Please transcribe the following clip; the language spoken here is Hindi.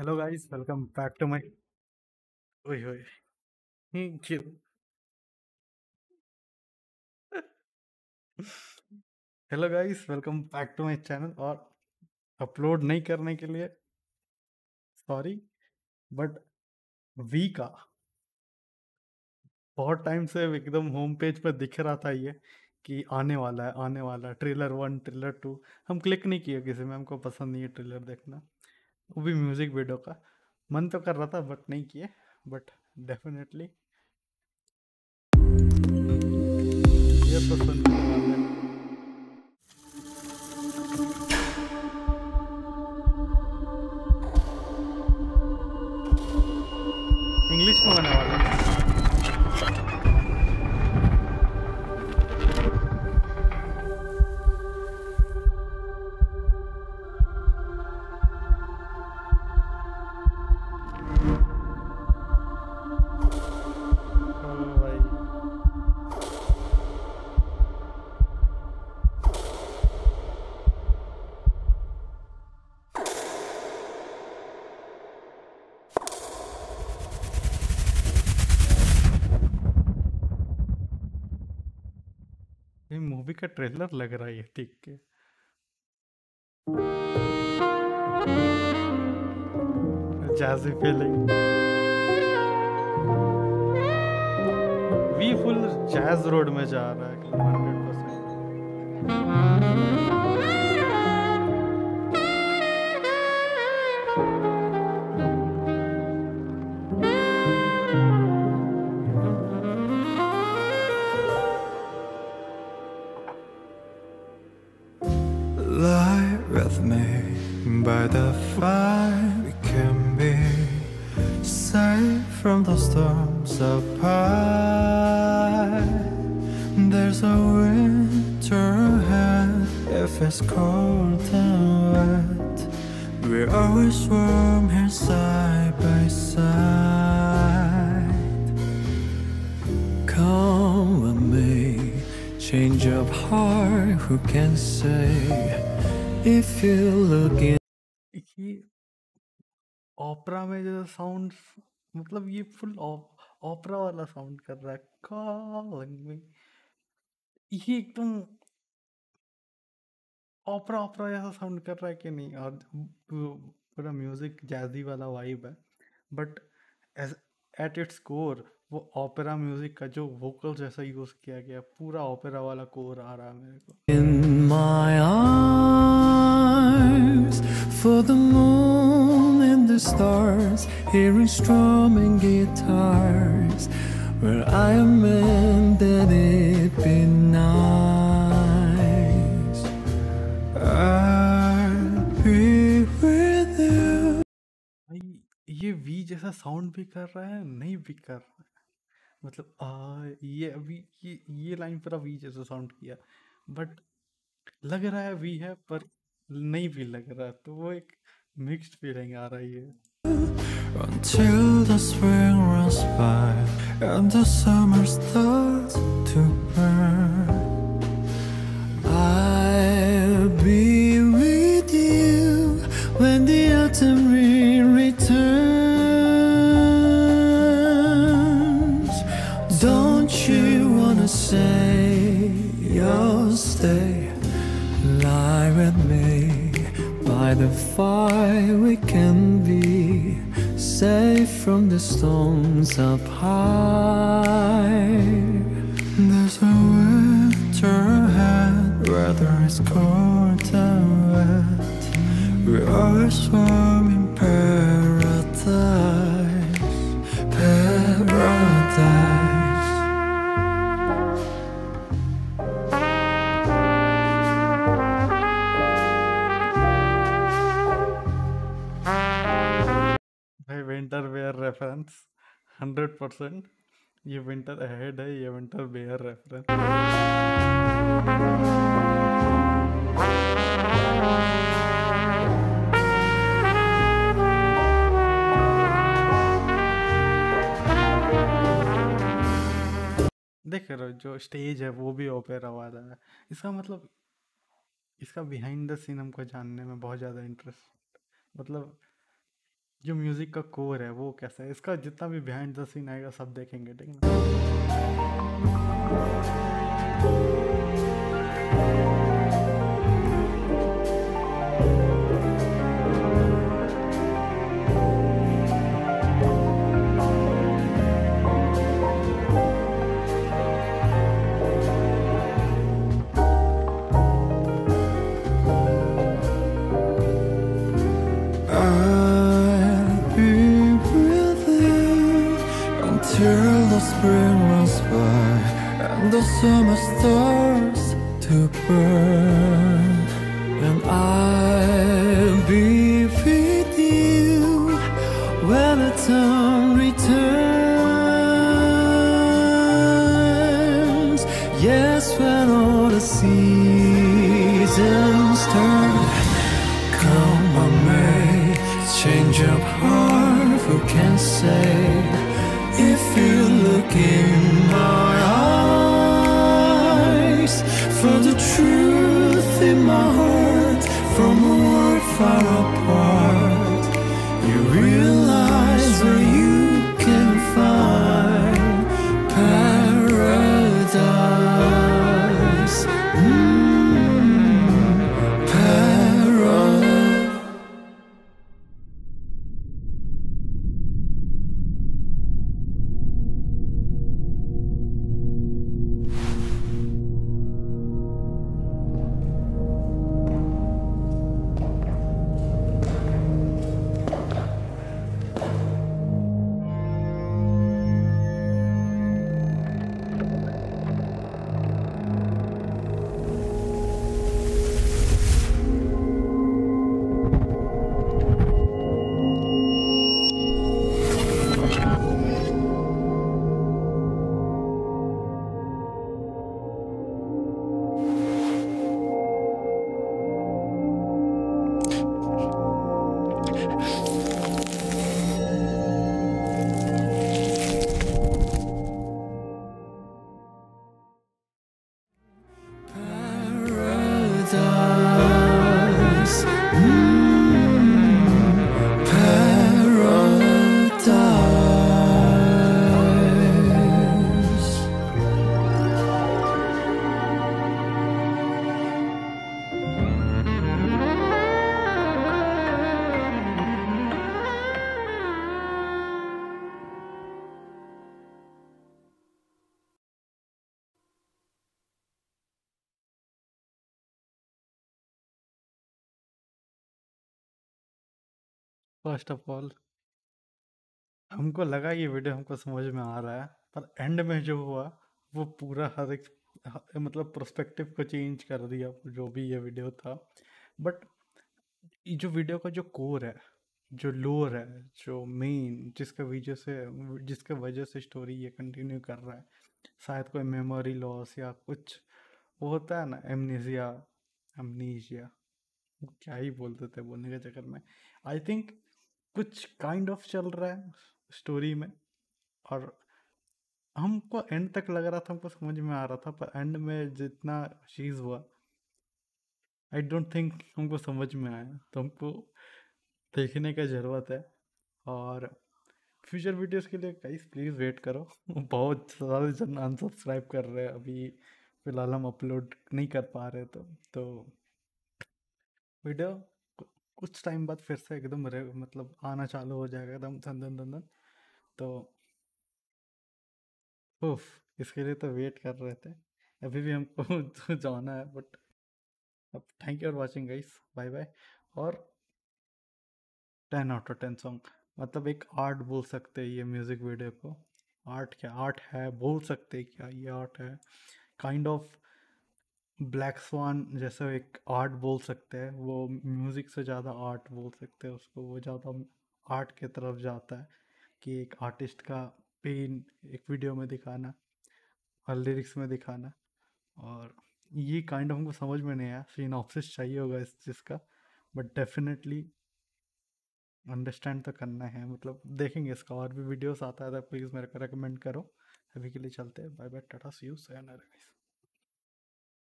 Hello guys, welcome back to my. Oi, oi. क्यों? Hello guys, welcome back to my channel. और अपलोड नहीं करने के लिए सॉरी, बट वी का बहुत टाइम से एकदम होम पेज पर दिख रहा था ये कि आने वाला है ट्रेलर 1 ट्रेलर 2। हम क्लिक नहीं किए किसी में, हमको पसंद नहीं है ट्रेलर देखना, वो भी म्यूजिक वीडियो का। मन तो कर रहा था बट नहीं किए। बट डेफिनेटली ये तो सुनने वाले हैं। इंग्लिश में होने वाला है। ओ भाई, ये मूवी का ट्रेलर लग रहा है ये देख के। Jazzy feeling. वी फुल जैज रोड में जा रहा है एकदम 100%। Lie with me by the fire. We can be safe from the storms of pie. There's a winter ahead if it's cold and wet. We're always warm here side by side. Come with me, change of heart, who can say? If you look in ये ओपरा में जो साउंड, मतलब ये फुल ओपरा वाला साउंड कर रहा है। कॉलिंग मी, ये एकदम ओपरा ओपरा जैसा साउंड कर रहा है कि नहीं। और पूरा म्यूजिक जैजी वाला वाइब है, बट एट इट्स कोर वो ओपेरा म्यूजिक का जो वोकल जैसा यूज किया गया, पूरा ओपेरा वाला कोर आ रहा है मेरे को। my arms, for the moon and the stars, hearing strumming guitars, where I am meant that it be nice. I'll be with you. भाई, ये वी जैसा साउंड भी कर रहा है, नहीं भी कर रहा है। मतलब ये अभी ये लाइन पूरा वी जैसा साउंड किया, बट लग रहा है वी है पर नहीं भी लग रहा है, तो वो एक मिक्स्ड फीलिंग आ रही है। Until the spring runs by and the summer starts to burn, I'll be with you when the autumn rain returns. Don't you wanna say you'll stay? Lie with me by the fire. We can be safe from the storms up high. There's a winter ahead, whether it's cold and wet. We're always warm in paradise, paradise. भाई विंटर वेयर रेफरेंस 100%। ये विंटर अहेड है, ये विंटर वेयर रेफरेंस। देख रहे हो जो स्टेज है वो भी ओपेरा वाला है। इसका मतलब इसका बिहाइंड द सीन हमको जानने में बहुत ज़्यादा इंटरेस्ट, मतलब जो म्यूजिक का कोर है वो कैसा है, इसका जितना भी बिहाइंड द सीन आएगा सब देखेंगे, ठीक है ना। I'll be breathing until the spring runs by and the summer starts to burn, and I'll be with you when the time returns. Yes, when all the seasons turn. Come on, May, change of heart, who can say? If you look in my eyes, for the truth in my heart, from a world far apart, you realize where you can find paradise. Paradise. Paradise. First of all हमको लगा ये वीडियो हमको समझ में आ रहा है, पर एंड में जो हुआ वो पूरा हर एक मतलब प्रोस्पेक्टिव को चेंज कर दिया, जो भी ये वीडियो था। बट जो वीडियो का जो कोर है, जो लोर है, जो मेन जिसके वजह से स्टोरी ये कंटिन्यू कर रहा है, शायद कोई मेमोरी लॉस या कुछ वो होता है ना, एमनीजिया, अमनीजिया, क्या ही बोलते थे बोलने के चक्कर में। आई थिंक कुछ काइंड ऑफ चल रहा है स्टोरी में, और हमको एंड तक लग रहा था, हमको समझ में आ रहा था, पर एंड में जितना चीज़ हुआ आई डोंट थिंक हमको समझ में आया, तो हमको देखने का ज़रूरत है। और फ्यूचर वीडियोस के लिए गाइस प्लीज़ वेट करो। बहुत सारे जन अनसब्सक्राइब कर रहे हैं अभी, फिलहाल हम अपलोड नहीं कर पा रहे, तो वीडियो कुछ टाइम बाद फिर से एकदम मतलब आना चालू हो जाएगा एकदम धन धन धन धन। तो उफ, इसके लिए तो वेट कर रहे थे, अभी भी हमको जाना है। बट अब thank you for watching guys, bye bye. और 10 आउट ऑफ 10 सॉन्ग, मतलब एक आर्ट बोल सकते हैं ये म्यूज़िक वीडियो को। आर्ट क्या आर्ट है बोल सकते हैं, क्या ये आर्ट है, काइंड ऑफ ब्लैक स्वान जैसा एक आर्ट बोल सकते हैं। वो म्यूज़िक से ज़्यादा आर्ट बोल सकते हैं उसको, वो ज़्यादा आर्ट के तरफ जाता है कि एक आर्टिस्ट का पेन एक वीडियो में दिखाना और लिरिक्स में दिखाना। और ये काइंड ऑफ हमको समझ में नहीं आया, सिनॉप्सिस चाहिए होगा इस चीज़ का, बट डेफिनेटली अंडरस्टैंड तो करना है, मतलब देखेंगे इसका और भी वीडियोस आता है तो प्लीज़ मेरे को रेकमेंड करो। अभी के लिए चलते हैं, bye bye, tata, see you, sayonara guys.